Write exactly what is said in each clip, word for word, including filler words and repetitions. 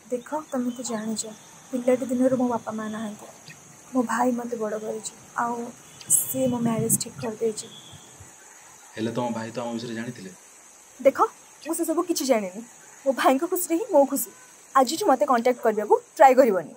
देख तुम तो जान पिलाटी दिन मो बापा माँ ना मो भाई मत बड़ कर सी मो मैरिज ठीक कर दे तुम भाई तो आम विषय जानी देख मुझे सब किसी जानी मो भाई को खुशी ही मो खुशी आज मत कांटेक्ट करने को ट्राई करनी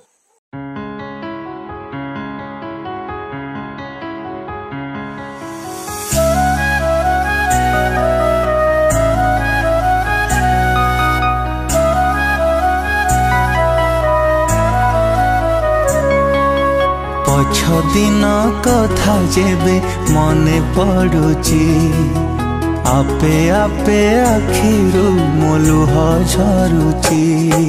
पछ दिन कथा जेबे मने पड़ुची आपे आपे आखिरु मोलुह झरुची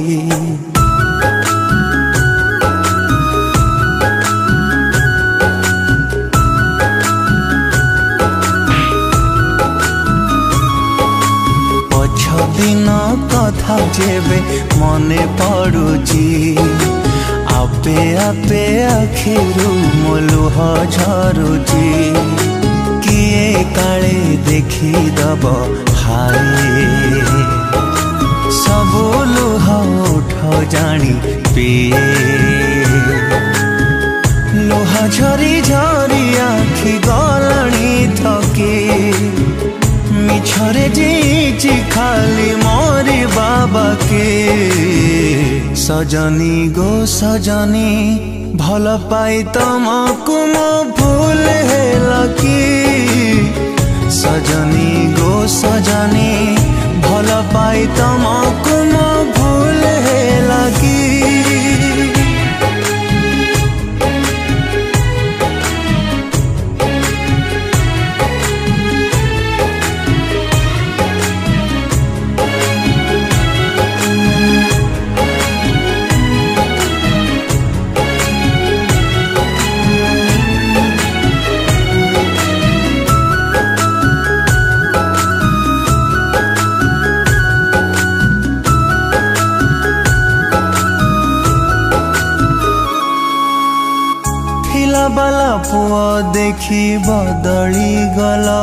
पछ दिन कथा जेबे मने पड़ुची आपे आपे आखिरु मोलुह झरुची किए काले देखी दब हाय सब लुह उठ जानी पिए लुह झरी झरी आखि गलणी थके मिछरे जी खाली मोरी बाबा के सजनी गो सजनी भल पाई तुमको मो भूल है लकी सजनी गो सजनी भल पाई तुमको मो भूल है लकी बाला पुआ देखी बदली गला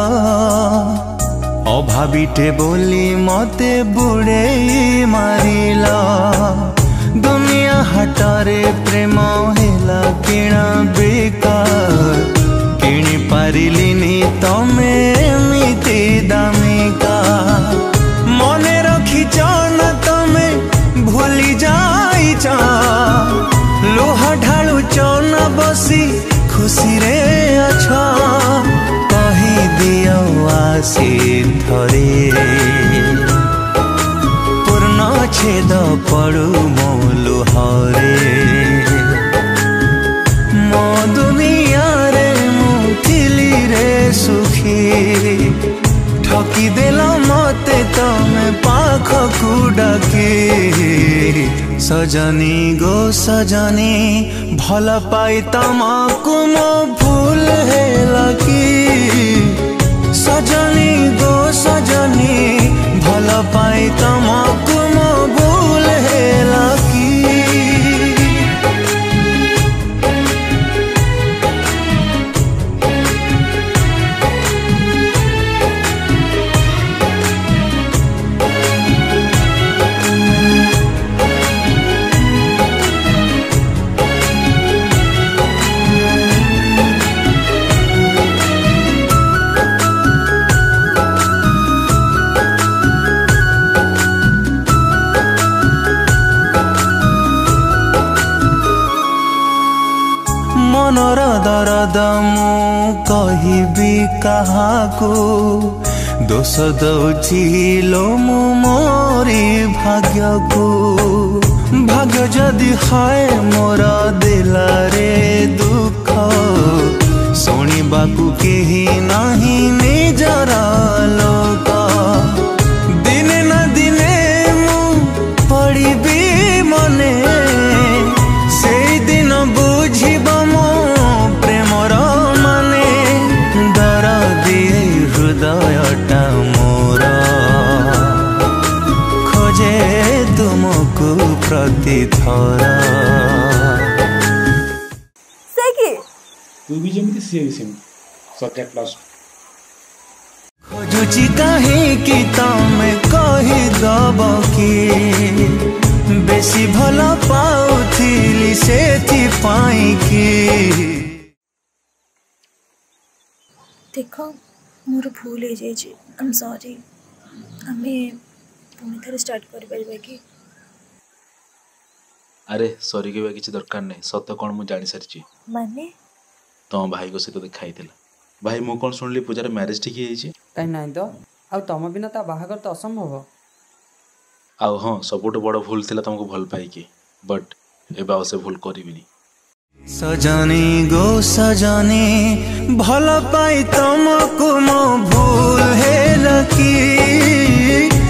अभावीटे बोली मते बुड़े मारिला दुनिया हाटरे प्रेम हेला किणा बेकार किणी पारिलिनी तमे एमिति दामिका मने रखिच ना तमे भूली जाइच लुह ढालुच ना बसी खुशी रे अच्छा कही दियो आसी थरे पूर्ण छेद पड़ू मो लुहरे मो दुनिया रे मुथिली रे सुखी ठकी देल मते तमे पाख को डाके सजनी गो सजनी भल पाई तमको मो भूल है लकी सजनी गो सजनी भल पाई तमको मो भूल है लकी मनर दरद मु कहिबी काहाको दोष दौची लो मु मोरी भाग्य को भाग्य जदि हाय मोर दिलारे दुख शुणिबाकू केही नाही निजर लोक दिने न दिने मु पड़िबी मने से दिन बुझिब मो प्रेमर माने दर दिए हृदयटा मोर खोजे तुमको प्रति थरा तू भी जमी सी भी सेम सब्जेक्ट प्लस खोजुची कहीं कि तमें कही दब कि बेसी भल पाउथिली सेथि पाई कि देख मोर भूल हो जाए आई एम सॉरी आमे पुणी थे स्टार्ट कर परिबा कि अरे सॉरी कहवा किसी दरकार नहीं सत कौन मुझे जानी सारी माने तुम भाई को सहित देखा भाई मु कौन शुणिली पूजार मैरिज ठीक है कहीं नहीं तो आ तुम बिना ता बाहागर तो असंभव आउ हाँ सबुठ बड़ भूल थिला तुमको भल पाइकी बट एबा से भूल करिबिनी सजनी गो सजनी भल पाई तुमको मो भूल है लकी